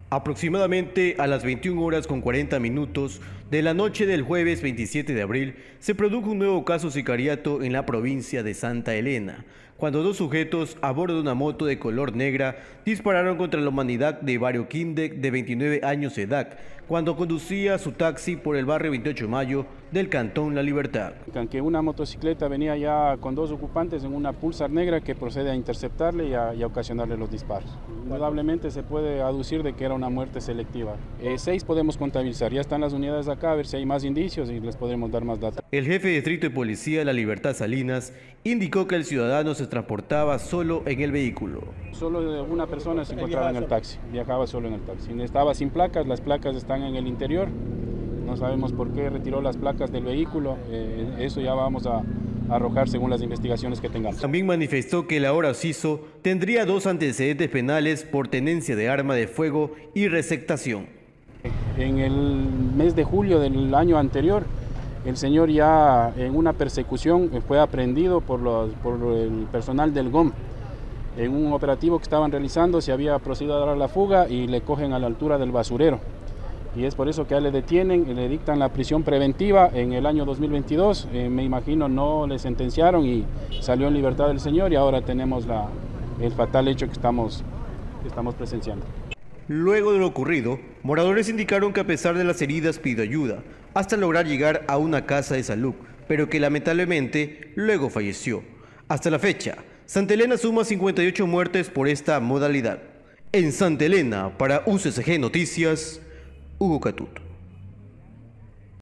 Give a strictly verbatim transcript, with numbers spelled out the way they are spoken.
Aproximadamente a las veintiuna horas con cuarenta minutos de la noche del jueves veintisiete de abril, se produjo un nuevo caso sicariato en la provincia de Santa Elena, cuando dos sujetos a bordo de una moto de color negra dispararon contra la humanidad de Vario Quindec, de veintinueve años de edad, cuando conducía su taxi por el barrio veintiocho de mayo del cantón La Libertad. Que una motocicleta venía ya con dos ocupantes en una Pulsar negra que procede a interceptarle y a, y a ocasionarle los disparos. Indudablemente se puede aducir de que era una muerte selectiva. Eh, seis podemos contabilizar, ya están las unidades acá a ver si hay más indicios y les podremos dar más datos. El jefe de distrito de policía de La Libertad, Salinas, indicó que el ciudadano se transportaba solo en el vehículo. Solo una persona se encontraba en el taxi, viajaba solo en el taxi. Estaba sin placas, las placas están en el interior. No sabemos por qué retiró las placas del vehículo, eh, eso ya vamos a, a arrojar según las investigaciones que tengamos. También manifestó que el ahora occiso tendría dos antecedentes penales por tenencia de arma de fuego y receptación. En el mes de julio del año anterior, el señor ya en una persecución fue aprehendido por, los, por el personal del G O M. En un operativo que estaban realizando se había procedido a dar la fuga y le cogen a la altura del basurero. Y es por eso que a él le detienen y le dictan la prisión preventiva en el año dos mil veintidós. Eh, me imagino no le sentenciaron y salió en libertad el señor y ahora tenemos la, el fatal hecho que estamos, que estamos presenciando. Luego de lo ocurrido, moradores indicaron que a pesar de las heridas pidió ayuda hasta lograr llegar a una casa de salud, pero que lamentablemente luego falleció. Hasta la fecha, Santa Elena suma cincuenta y ocho muertes por esta modalidad. En Santa Elena, para U C C G Noticias, Hugo Catuto.